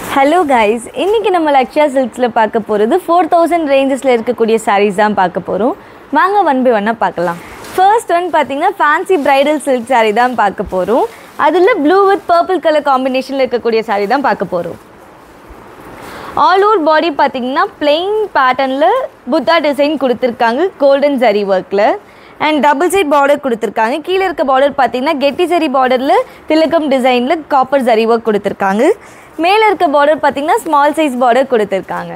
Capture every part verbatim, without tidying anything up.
Hello guys, இன்னைக்கு நம்ம லக்ஷ்யா சில்க்ஸ்ல பார்க்க போறது four thousand ரேஞ்சஸ்ல இருக்கக்கூடிய sarees தான் பார்க்க போறோம். வாங்க one by one பார்க்கலாம். First one பாத்தீங்கன்னா fancy bridal silk saree தான் பார்க்க போறோம். அதுல blue with purple color combinationல இருக்கக்கூடிய saree தான் பார்க்க போறோம். All over body பாத்தீங்கன்னா plain patternல Buddha design கொடுத்திருக்காங்க golden zari workல. And double side border கொடுத்திருக்காங்க. கீழ இருக்க border பாத்தீங்கன்னா getty zari borderல tilakam designல copper zari work கொடுத்திருக்காங்க. மேல இருக்க border பாத்தீங்கன்னா small size border கொடுத்திருக்காங்க.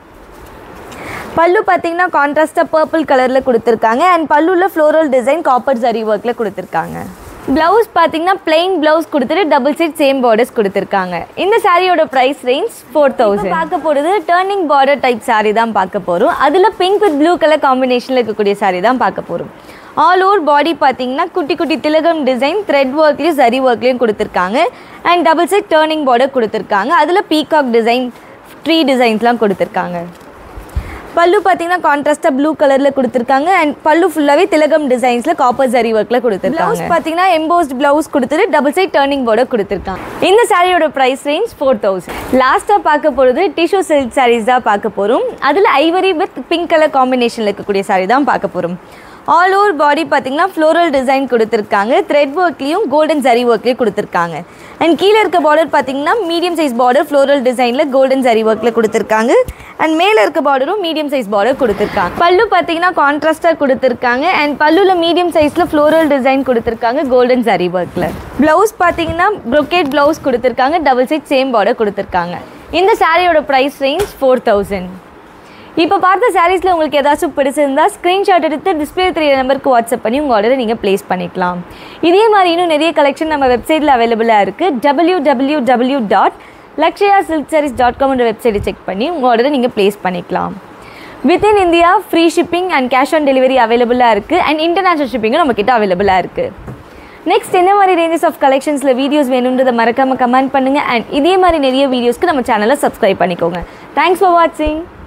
பல்லு பாத்தீங்கன்னா கான்ட்ராஸ்டா purple கலர்ல கொடுத்திருக்காங்க and பல்லுல floral design copper zari workல கொடுத்திருக்காங்க. Blouse பாத்தீங்கன்னா plain blouse கொடுத்துட்டு double side same borders கொடுத்திருக்காங்க. இந்த சாரியோட price range four thousand. இப்போ பார்க்க போறது turning border type saree தான் பார்க்க போறோம். அதுல pink with blue color combinationல இருக்கக்கூடிய saree தான் பார்க்க போறோம். All over body பாத்தீங்கன்னா குட்டி குட்டி திலகம் டிசைன் thread workலயும் zari workலயும் கொடுத்திருக்காங்க and double side turning border கொடுத்திருக்காங்க. அதுல peacock design tree designsலாம் கொடுத்திருக்காங்க. பல்லு பாத்தீங்கன்னா கான்ட்ராஸ்டா blue கலர்ல கொடுத்திருக்காங்க and பல்லு ஃபுல்லாவே திலகம் டிசைன்ஸ்ல copper zari workல கொடுத்திருக்காங்க. Blouse பாத்தீங்கன்னா embossed blouse கொடுத்துட்டு double side turning border கொடுத்திருக்காங்க. இந்த சாரியோட price range four thousand. லாஸ்டா பார்க்க போறது tissue silk sarees தான் பார்க்க போறோம். அதுல ivory with pink color combinationல இருக்கக்கூடிய saree தான் பார்க்க போறோம். All over body பாத்தீங்கன்னா floral design கொடுத்திருக்காங்க. thread workலயும் golden zari workலயும் கொடுத்திருக்காங்க. And கீழ இருக்க border பாத்தீங்கன்னா medium size border floral designல golden zari workல கொடுத்திருக்காங்க. And மேல இருக்க borderம் medium size border கொடுத்திருக்காங்க. பல்லு பாத்தீங்கன்னா கான்ட்ராஸ்டா கொடுத்திருக்காங்க and பல்லுல medium sizeல floral design கொடுத்திருக்காங்க golden zari workல. Blouse பாத்தீங்கன்னா brocade blouse கொடுத்திருக்காங்க double side same border கொடுத்திருக்காங்க. இந்த சாரியோட price range four thousand. இப்போ பார்த்த சாரீஸ்ல உங்களுக்கு ஏதாச்சும் பிடிச்சிருந்தா ஸ்கிரீன்ஷாட் எடுத்து டிஸ்ப்ளே தெரிய நம்பருக்கு வாட்ஸ்அப் பண்ணி உங்க ஆர்டரை நீங்க ப்ளேஸ் பண்ணிக்கலாம். இதே மாதிரி இன்னும் நிறைய கலெக்ஷன் நம்ம வெப்சைட்ல அவைலபிளா இருக்கு. w w w dot lakshya silk sarees dot com என்ற வெப்சைட்டை செக் பண்ணி உங்க ஆர்டரை நீங்க ப்ளேஸ் பண்ணிக்கலாம். Within India free shipping and cash on delivery அவைலபிளா இருக்கு and international shipping நம்ம கிட்ட அவைலபிளா இருக்கு. நெக்ஸ்ட் என்ன மாதிரி ரேஞ்சஸ் ஆஃப் கலெக்ஷன்ஸ்ல வீடியோஸ் வேணும்ன்றதை மறக்காம கமெண்ட் பண்ணுங்க and இதே மாதிரி நிறைய வீடியோஸ்க்கு நம்ம சேனலை சப்ஸ்கிரைப் பண்ணிக்கோங்க. Thanks for watching.